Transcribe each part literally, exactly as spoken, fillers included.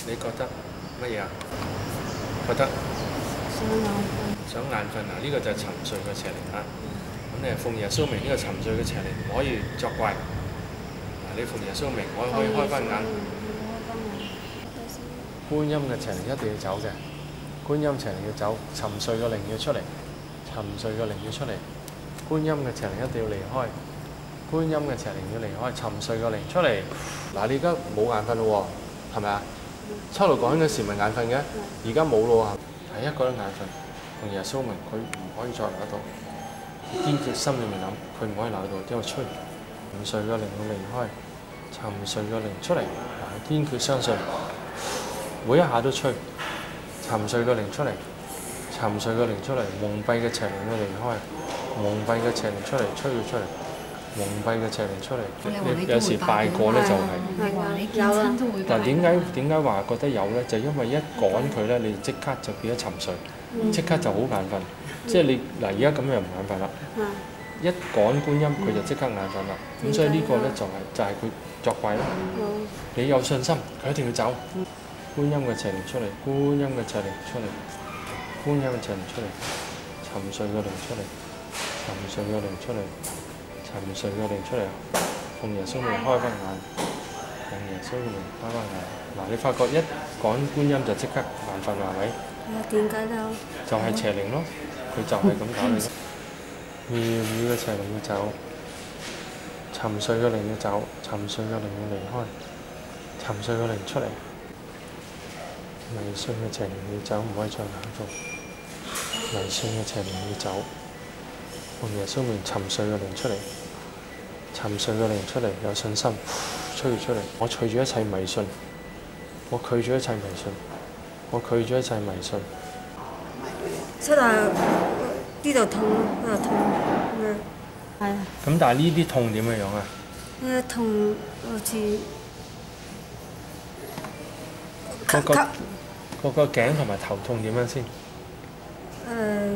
你覺得乜嘢啊？覺得想眼瞓。 想眼瞓啊？呢、這個就係沉睡嘅邪靈啦。咁你奉耶穌名，呢個沉睡嘅邪靈唔可以作怪。嗱，你奉耶穌名，我可以開翻眼。觀音嘅邪靈一定要走嘅，觀音邪靈要走，沉睡嘅靈要出嚟，沉睡嘅靈要出嚟，觀音嘅邪靈一定要離開，觀音嘅邪靈要離開，沉睡嘅靈出嚟。嗱，你而家冇眼瞓咯喎，係咪啊？初度講嗰時咪眼瞓嘅，而家冇咯喎，係一個人眼瞓。同耶穌明，佢唔可以再留喺度，堅決心裏面諗，佢唔可以留喺度，因為吹沉睡嘅靈要離開，沉睡嘅靈出嚟，嗱，堅決相信。每一下都吹，沉睡嘅靈出嚟，沉睡嘅靈出嚟，蒙蔽嘅邪靈要離開，蒙蔽嘅邪靈出嚟，吹佢出嚟，蒙蔽嘅邪靈出嚟。你有時拜過咧就係、 有啊。 但點解點解話覺得有咧？就因為一趕佢咧，你即刻就變咗沉睡，即刻就好眼瞓。即係你嗱，而家咁又唔眼瞓啦。一趕觀音，佢就即刻眼瞓啦。咁所以呢個咧就係就係佢作怪啦。你有信心，佢一定要走。觀音嘅邪靈出嚟，觀音嘅邪靈出嚟，觀音嘅邪靈出嚟，沉睡嘅靈出嚟，沉睡嘅靈出嚟，沉睡嘅靈出嚟，奉耶穌名開翻眼，奉耶穌名開翻眼。嗱，你發覺一講觀音就即刻眼瞓係咪？ 點解咧？ 就係邪靈咯，佢就係咁搞你咯。妙語嘅邪靈要走，沉睡嘅靈要走，沉睡嘅靈要離開，沉睡嘅靈出嚟。迷信嘅邪靈要走，唔可以再喺度。迷信嘅邪靈要走，奉耶穌名沉睡嘅靈出嚟，沉睡嘅靈出嚟，有信心，吹佢出嚟。我拒絕一切迷信，我拒絕一切迷信，我拒絕一切迷信。 出嚟呢度痛，呢度痛，係啊。 咁但係呢啲痛點嘅樣啊？ 呢啲痛好似個個個個頸同埋頭痛點樣先？ 誒，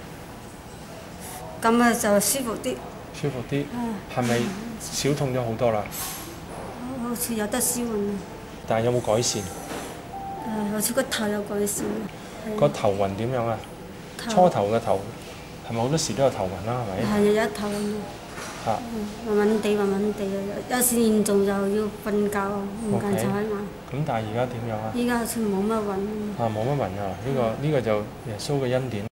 咁啊就舒服啲。 舒服啲。係咪少痛咗好多啦？ 好似有得舒緩。 但係有冇改善？ 誒，好似個頭有改善。 個頭暈點樣啊？初頭嘅頭係咪好多時都有頭暈啦？係咪？ 係日日頭暈。 嚇。 暈暈地，暈暈地啊！有時嚴重就要瞓覺，唔夠就喺眼。 咁但係而家點樣啊？ 依家好似冇乜暈。 啊，冇乜暈啊！呢個呢個就耶穌嘅恩典。